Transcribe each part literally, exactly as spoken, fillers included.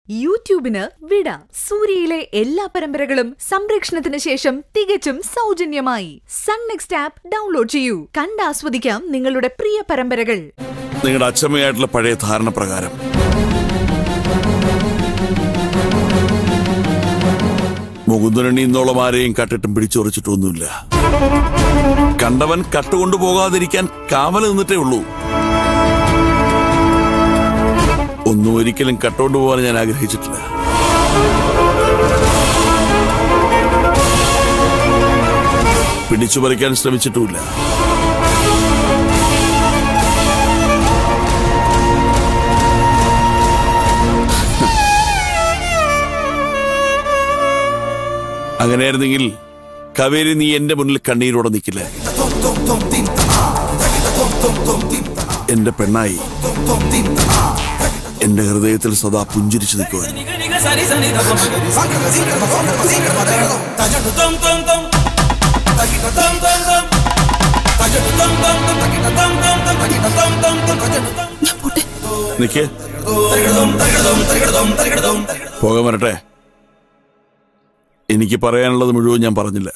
യൂട്യൂബിന് വിട. സൂര്യയിലെ എല്ലാ പരമ്പരകളും സംരക്ഷണത്തിന് ശേഷം തികച്ചും സൗജന്യമായി സൺ നെക്സ്റ്റ് ആപ്പ് ഡൗൺലോഡ് ചെയ്യൂ. കണ്ടാസ്വദിക്കാം നിങ്ങളുടെ പ്രിയ പരമ്പരകൾ. നിങ്ങളുടെ അച്ഛമ്മയായിട്ടുള്ള പഴയ ധാരണ പ്രകാരം മുകുന്ദനണി ഇന്നോളം ആരെയും കട്ടിട്ടും പിടിച്ചുറച്ചിട്ടൊന്നുമില്ല. കണ്ടവൻ കട്ടുകൊണ്ടുപോകാതിരിക്കാൻ കാവൽ നിന്നിട്ടേ ഉള്ളൂ. ഒന്നും ഒരിക്കലും കട്ടുകൊണ്ടുപോകാൻ ഞാൻ ആഗ്രഹിച്ചിട്ടില്ല. പിടിച്ചു പറിക്കാൻ ശ്രമിച്ചിട്ടുമില്ല. അങ്ങനെയായിരുന്നെങ്കിൽ കാവേരി, നീ എന്റെ മുന്നിൽ കണ്ണീരോടെ നിൽക്കില്ല. എന്റെ പെണ്ണായി എന്റെ ഹൃദയത്തിൽ സദാ പുഞ്ചിരിച്ചു നിൽക്കുക. നിക്ക്, പോകാൻ വരട്ടെ. എനിക്ക് പറയാനുള്ളത് മുഴുവൻ ഞാൻ പറഞ്ഞില്ല.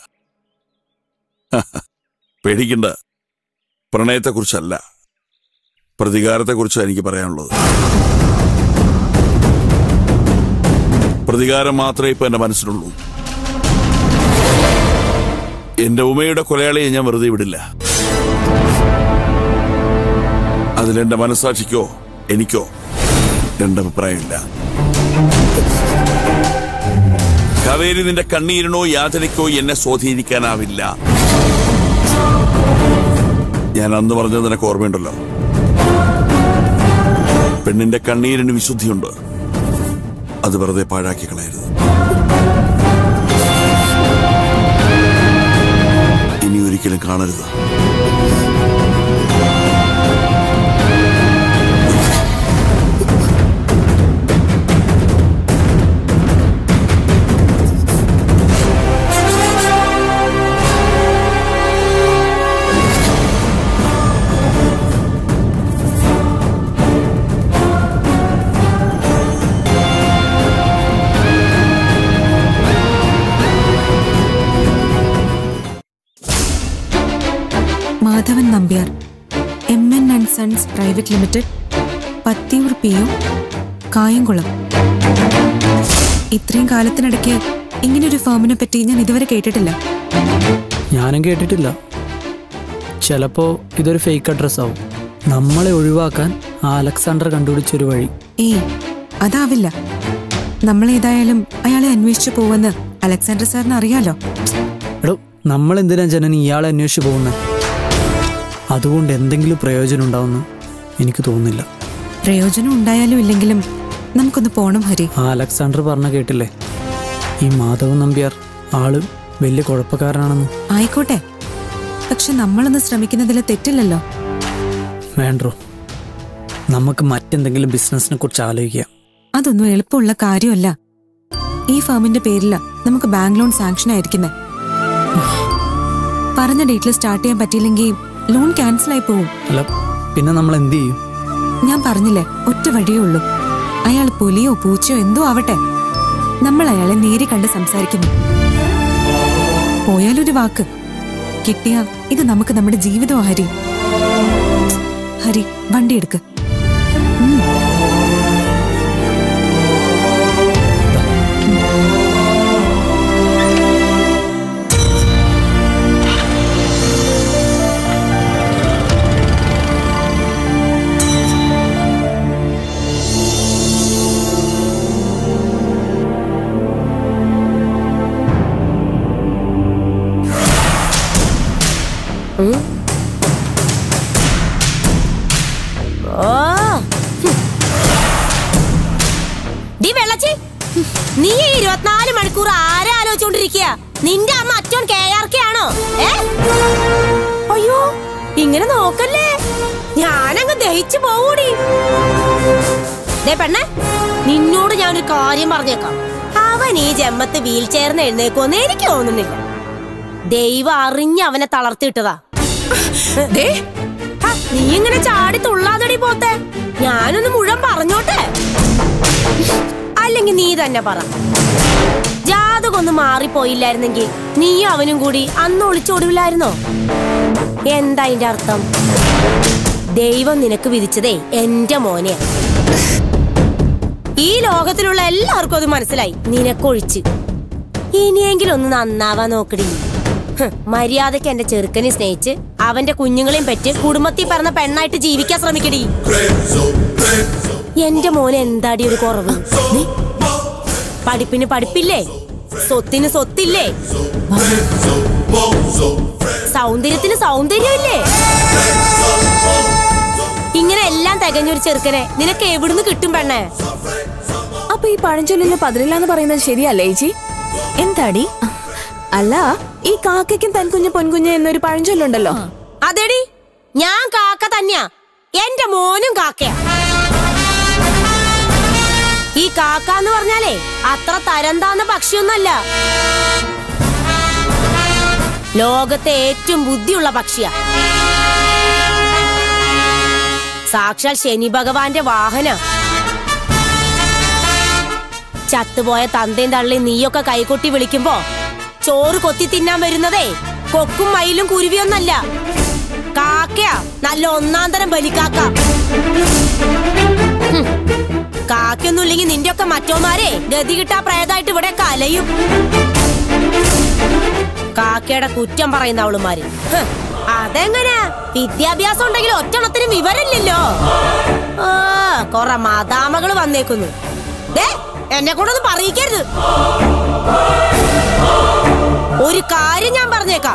പേടിക്കണ്ട. പ്രണയത്തെക്കുറിച്ചല്ല, പ്രതികാരത്തെക്കുറിച്ചാണ് എനിക്ക് പറയാനുള്ളത്. പ്രതികാരം മാത്രമേ ഇപ്പൊ എന്റെ മനസ്സിലുള്ളൂ. എന്റെ ഉമ്മയുടെ കൊലയാളിയെ ഞാൻ വെറുതെ വിടില്ല. അതിലെന്റെ മനസാക്ഷിക്കോ എനിക്കോ രണ്ടഭിപ്രായമില്ല. കാവേരി, നിന്റെ കണ്ണീരിനോ യാതനയ്ക്കോ എന്നെ സ്വാധീനിക്കാനാവില്ല. ഞാൻ അന്ന് പറഞ്ഞത് നിനക്ക് ഓർമ്മയുണ്ടല്ലോ. പെണ്ണിന്റെ കണ്ണീരിന് വിശുദ്ധിയുണ്ട്. അത് വെറുതെ പാഴാക്കി കളയരുത്. ഇനി ഒരിക്കലും കാണരുത്. Madhavan Nambiar, M N and sons private limited, Pathiyoor P U, Kayamkulam. ഇത്രയും കാലത്തിനിടയ്ക്ക് ഇങ്ങനൊരു ഫേമിനെ പറ്റി ഞാൻ ഇതുവരെ കേട്ടിട്ടില്ല. ഞാനും കേട്ടിട്ടില്ല. ചിലപ്പോ ഇതൊരു ഫേക്ക് അഡ്രസ് ആവും. നമ്മളെ ഒഴിവാക്കാൻ അലക്സാണ്ടർ കണ്ടുപിടിച്ചൊരു വഴി. ഏയ്, അതാവില്ല. നമ്മളേതായാലും അയാളെ അന്വേഷിച്ചു പോവെന്ന് അലക്സാണ്ടർ സാറിന് അറിയാലോ. എടോ, നമ്മൾ എന്തിനാ ജനനി ഇയാളെ അന്വേഷിച്ചു പോകുന്നത്? അതുകൊണ്ട് എന്തെങ്കിലും പ്രയോജനം ഉണ്ടാവുമെന്ന് എനിക്ക് തോന്നുന്നില്ല. പ്രയോജനം ഉണ്ടായാലും ഇല്ലെങ്കിലും നമുക്കൊന്ന് പോണം ഹരി. ആ അലക്സാണ്ടർ പറഞ്ഞ കേട്ടില്ലേ, ഈ മാധവൻ നമ്പ്യാർ ആള് വലിയ കുഴപ്പക്കാരനാണെന്ന്. ആയിക്കോട്ടെ, പക്ഷെ നമ്മളൊന്ന് ശ്രമിക്കുന്നതിൽ തെറ്റില്ലല്ലോ. വേണ്ടോ, നമുക്ക് മറ്റെന്തെങ്കിലും ബിസിനസിനെ കുറിച്ച് ആലോചിക്കാം. അതൊന്നും എളുപ്പമുള്ള കാര്യമല്ല. ഈ ഫാമിന്റെ പേരില നമുക്ക് ബാങ്ക് ലോൺ സാങ്ഷൻ ആയിരിക്കുന്നേ. പറഞ്ഞ ഡേറ്റിൽ സ്റ്റാർട്ട് ചെയ്യാൻ പറ്റിയില്ലെങ്കിൽ ലോൺ ക്യാൻസൽ ആയി പോവും. അല്ല, പിന്നെ നമ്മൾ എന്ത് ചെയ്യും? ഞാൻ പറഞ്ഞില്ലേ, ഒറ്റ വഴിയേ ഉള്ളൂ. അയാൾ പുലിയോ പൂച്ചയോ എന്തോ ആവട്ടെ, നമ്മൾ അയാളെ നേരി കണ്ട് സംസാരിക്കുന്നു. പോയാലൊരു വാക്ക് കിട്ടിയ ഇത് നമുക്ക് നമ്മുടെ ജീവിതം. ഹരി ഹരി വണ്ടി എടുക്ക്. നീ ഇരുപത്തിനാല് മണിക്കൂർ ആരെ ആലോചിച്ചോണ്ടിരിക്കുക? നിന്റെ അമ്മ അച്ഛൻ കെ ആർ കെ ആണോ? അയ്യോ, ഇങ്ങനെ നോക്കല്ലേ, ഞാനങ്ങ് ദഹിച്ചു പോകൂടി. പെണ്ണെ, നിന്നോട് ഞാനൊരു കാര്യം പറഞ്ഞേക്കാം. അവൻ ഈ ജന്മത്ത് വീൽ ചെയർന്ന് എഴുന്നേക്കുമെന്ന് എനിക്ക് തോന്നുന്നില്ല. ദൈവം അറിഞ്ഞ് അവനെ തളർത്തിയിട്ടതാ. നീ ഇങ്ങനെ ചാടി തുള്ളാതടി പോത്തെ. ഞാനൊന്ന് മുഴുവൻ പറഞ്ഞോട്ടെ. അല്ലെങ്കിൽ നീ തന്നെ പറ. ജാതകൊന്നും മാറിപ്പോയില്ലായിരുന്നെങ്കിൽ നീയും അവനും കൂടി അന്ന് ഒളിച്ചോടില്ലായിരുന്നോ? എന്താ അതിന്റെ അർത്ഥം? ദൈവം നിനക്ക് വിധിച്ചതേ എന്റെ മോനെ. ഈ ലോകത്തിലുള്ള എല്ലാവർക്കും അത് മനസ്സിലായി, നിനക്കൊഴിച്ച്. ഇനിയെങ്കിലും ഒന്ന് നന്നാവാൻ നോക്കടി. മര്യാദക്ക് എന്റെ ചെറുക്കനെ സ്നേഹിച്ച് അവന്റെ കുഞ്ഞുങ്ങളെയും പറ്റി കുടുംബത്തിൽ പറഞ്ഞ പെണ്ണായിട്ട് ജീവിക്കാൻ ശ്രമിക്കടി. എന്റെ മോനെ എന്താടി ഒരു കുറവ്? പഠിപ്പിന് പഠിപ്പില്ലേ, സ്വത്തിന് സ്വത്തില്ലേ, സൗന്ദര്യത്തിന് സൗന്ദര്യമില്ലേ? ഇങ്ങനെ എല്ലാം തികഞ്ഞൊരു ചെറുക്കനെ നിനക്ക് എവിടുന്ന് കിട്ടും പെണ്ണേ? അപ്പൊ ഈ പഴഞ്ചൊല്ലിന് പതിരില്ലാന്ന് പറയുന്നത് ശരിയല്ലേ ചേച്ചി? എന്താടി? അല്ല, ഈ കാക്കയ്ക്കും തൻകുഞ്ഞ് പൊൻകുഞ്ഞ് എന്നൊരു പഴഞ്ചൊല്ലുണ്ടല്ലോ. അതെടി, ഞാൻ കാക്ക തന്നെയാ, എന്റെ മോനും കാക്കയാ. ഈ കാക്ക എന്ന് പറഞ്ഞാലേ അത്ര തരംതാന്ന പക്ഷിയൊന്നല്ല, ലോകത്തെ ഏറ്റവും ബുദ്ധിയുള്ള പക്ഷിയാ. സാക്ഷാൽ ശനി ഭഗവാന്റെ വാഹന. ചത്തുപോയ തന്തയും തള്ളിയും നീയൊക്കെ കൈകൊട്ടി വിളിക്കുമ്പോ ചോറ് കൊത്തി തിന്നാൻ വരുന്നതേ കൊക്കും മയിലും കുരുവിയൊന്നല്ല, കാക്കയാ. നല്ല ഒന്നാം തരം ബലിക്കാക്ക. കാക്കൊന്നും ഇല്ലെങ്കിൽ നിന്റെ ഒക്കെ മറ്റോമാരെ ഗതി കിട്ടാ പ്രേതായിട്ട് ഇവിടെ കലയും. കാക്കയുടെ കുറ്റം പറയുന്ന അവളുമാര് അതെങ്ങനെ? വിദ്യാഭ്യാസം ഉണ്ടെങ്കിൽ ഒറ്റണത്തിന് വിവരമില്ലല്ലോ. ആ കൊറേ മാതാമകള് വന്നേക്കുന്നു. എന്നെ കൊണ്ടൊന്നും പറയിക്കരുത്. ഒരു കാര്യം ഞാൻ പറഞ്ഞേക്കാം,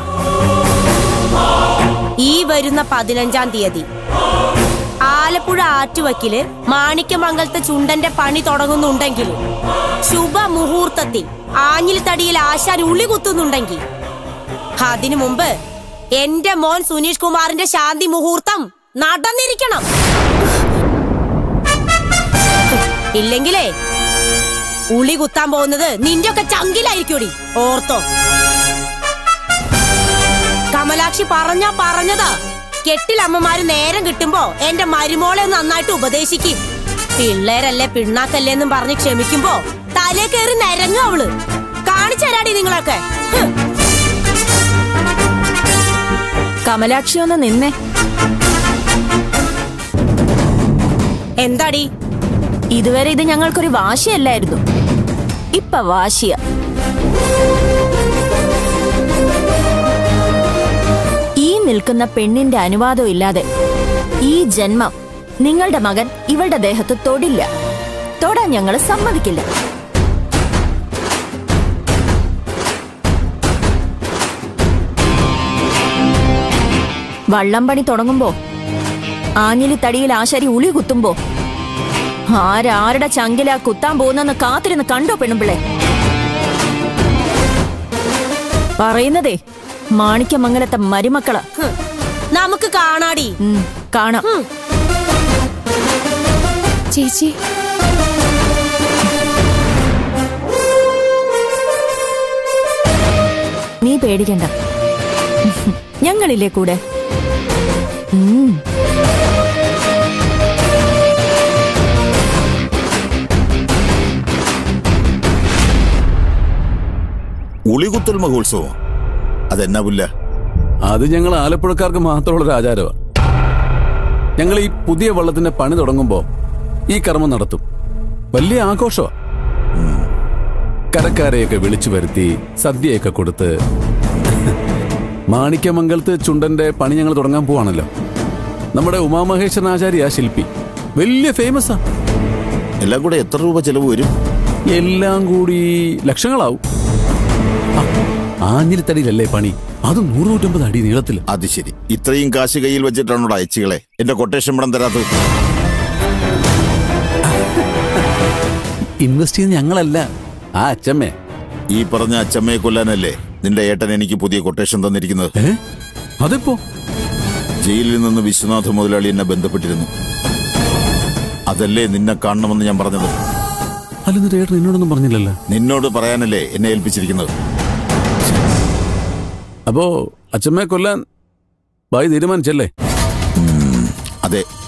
ഈ വരുന്ന പതിനഞ്ചാം തീയതി ആലപ്പുഴ ആറ്റുവക്കില് മാണിക്യമംഗലത്തെ ചുണ്ടന്റെ പണി തുടങ്ങുന്നുണ്ടെങ്കിൽ, ശുഭമുഹൂർത്തത്തിൽ ആഞ്ഞിൽ തടിയിൽ ആശാൻ ഉള്ളി കുത്തുന്നുണ്ടെങ്കിൽ, അതിനു മുമ്പ് എന്റെ മോൻ സുനീഷ് കുമാറിന്റെ ശാന്തി മുഹൂർത്തം നടന്നിരിക്കണം. ഇല്ലെങ്കിലേ ഉളി കുത്താൻ പോകുന്നത് നിന്റെ ഒക്കെ ചങ്കിലായിരിക്കൂടി, ഓർത്തോ. കമലാക്ഷി പറഞ്ഞാ പറഞ്ഞതാ. കെട്ടിലമ്മമാര് നേരം കിട്ടുമ്പോ എന്റെ മരുമോളെ നന്നായിട്ട് ഉപദേശിക്കും. പിള്ളേരല്ലേ പിണ്ണാക്കല്ലേ എന്നും പറഞ്ഞ് ക്ഷമിക്കുമ്പോ തലേ കയറി നരങ്ങും അവള്. കാണിച്ചരാടി നിങ്ങളൊക്കെ. കമലാക്ഷി ഒന്ന് നിന്നേ. എന്താടി? ഇതുവരെ ഇത് ഞങ്ങൾക്കൊരു വാശിയല്ലായിരുന്നു, ഇപ്പൊ വാശിയ. ഈ നിൽക്കുന്ന പെണ്ണിന്റെ അനുവാദം ഇല്ലാതെ ഈ ജന്മം നിങ്ങളുടെ മകൻ ഇവളുടെ ദേഹത്ത് തൊടില്ല. തൊടാൻ ഞങ്ങൾ സമ്മതിക്കില്ല. വള്ളംപണി തുടങ്ങുമ്പോ ആഞ്ഞിലി തടിയിൽ ആശാരി ഉളി കുത്തുമ്പോ ആരാരുടെ ചങ്കിലാ കുത്താൻ പോകുന്നെന്ന് കാത്തിരുന്ന് കണ്ടോ പെണ്ണുമ്പിള്ളെ? പറയുന്നതേ മാണിക്യമംഗലത്തെ മരുമക്കള. നമുക്ക് കാണാടി. കാണാം ചേച്ചി. നീ പേടിക്കണ്ട, ഞങ്ങളില്ലേ കൂടെ. ഉളികുത്തൽ മഹോത്സവം അതെന്നാ പുല്ല? അത് ഞങ്ങൾ ആലപ്പുഴക്കാർക്ക് മാത്രമുള്ളൊരു ആചാരമാണ്. ഞങ്ങൾ ഈ പുതിയ വള്ളത്തിന്റെ പണി തുടങ്ങുമ്പോ ഈ കർമ്മം നടത്തും. വലിയ ആഘോഷമാണ്. കരക്കാരെയൊക്കെ വിളിച്ചു വരുത്തി സദ്യയൊക്കെ കൊടുത്ത്. മാണിക്യമംഗലത്ത് ചുണ്ടന്റെ പണി ഞങ്ങൾ തുടങ്ങാൻ പോവാണല്ലോ. നമ്മുടെ ഉമാമഹേശ്വരൻ ആചാര്യ ശില്പി, വലിയ ഫേമസാ. എല്ലാം കൂടെ എത്ര രൂപ ചെലവ് വരും? എല്ലാം കൂടി ലക്ഷങ്ങളാവും. ആഞ്ഞിലിത്തടിയിലല്ലേ പണി, അത് നൂറ് നൂറ്റമ്പത് അടി നീളത്തിൽ. അത് ശരി. ഇത്രയും കാശ് കയ്യിൽ വെച്ചിട്ടാണോ അയച്ചുകളെ എന്റെ കൊട്ടേഷൻ പണം തരാത്തത്? ഇൻവെസ്റ്റ് ചെയ്യുന്ന ഞങ്ങളല്ല, ആ അച്ചമ്മേ. ഈ പറഞ്ഞ അച്ചമ്മയെ കൊല്ലാനല്ലേ നിന്റെ ഏട്ടൻ എനിക്ക് പുതിയ കൊട്ടേഷൻ തന്നിരിക്കുന്നത്? അതിപ്പോ ജയിലിൽ നിന്ന് വിശ്വനാഥ മുതലാളി എന്നെ ബന്ധപ്പെട്ടിരുന്നു. അതല്ലേ നിന്നെ കാണണമെന്ന് ഞാൻ പറഞ്ഞത്. അല്ലെന്നിട്ട് ഏട്ടൻ എന്നോടൊന്നും പറഞ്ഞില്ലല്ലോ. നിന്നോട് പറയാനല്ലേ എന്നെ ഏൽപ്പിച്ചിരിക്കുന്നത്. അപ്പോ അച്ചമ്മയെ കൊല്ലാൻ ഭായി തീരുമാനിച്ചല്ലേ? അതെ.